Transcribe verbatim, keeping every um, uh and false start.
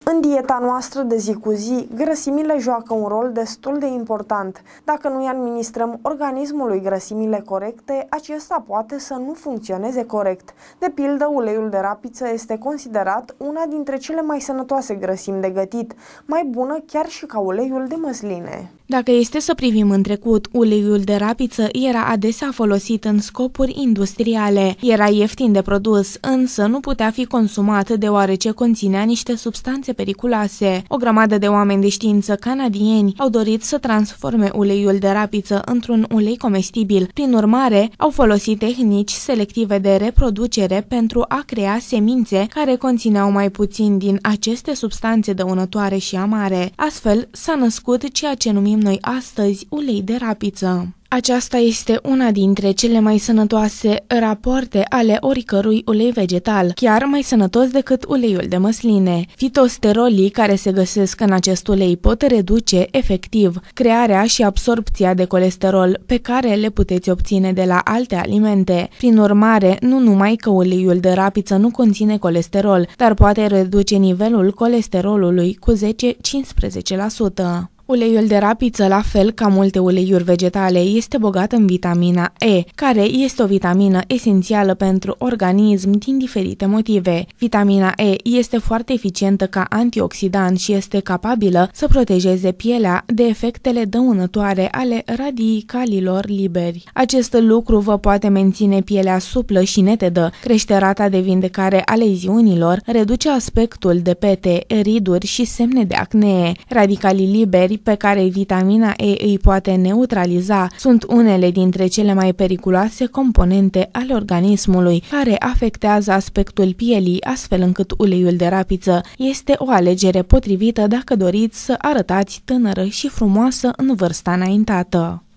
În dieta noastră de zi cu zi, grăsimile joacă un rol destul de important. Dacă nu îi administrăm organismului grăsimile corecte, acesta poate să nu funcționeze corect. De pildă, uleiul de rapiță este considerat una dintre cele mai sănătoase grăsimi de gătit, mai bună chiar și ca uleiul de măsline. Dacă este să privim în trecut, uleiul de rapiță era adesea folosit în scopuri industriale. Era ieftin de produs, însă nu putea fi consumat deoarece conținea niște substanțe periculoase. O grămadă de oameni de știință canadieni au dorit să transforme uleiul de rapiță într-un ulei comestibil. Prin urmare, au folosit tehnici selective de reproducere pentru a crea semințe care conțineau mai puțin din aceste substanțe dăunătoare și amare. Astfel, s-a născut ceea ce numim noi astăzi ulei de rapiță. Aceasta este una dintre cele mai sănătoase rapoarte ale oricărui ulei vegetal, chiar mai sănătos decât uleiul de măsline. Fitosterolii care se găsesc în acest ulei pot reduce efectiv crearea și absorpția de colesterol pe care le puteți obține de la alte alimente. Prin urmare, nu numai că uleiul de rapiță nu conține colesterol, dar poate reduce nivelul colesterolului cu zece-cincisprezece la sută. Uleiul de rapiță, la fel ca multe uleiuri vegetale, este bogat în vitamina E, care este o vitamină esențială pentru organism din diferite motive. Vitamina E este foarte eficientă ca antioxidant și este capabilă să protejeze pielea de efectele dăunătoare ale radicalilor liberi. Acest lucru vă poate menține pielea suplă și netedă, crește rata de vindecare a leziunilor, reduce aspectul de pete, riduri și semne de acnee. Radicalii liberi pe care vitamina E îi poate neutraliza sunt unele dintre cele mai periculoase componente ale organismului, care afectează aspectul pielii, astfel încât uleiul de rapiță este o alegere potrivită dacă doriți să arătați tânără și frumoasă în vârsta înaintată.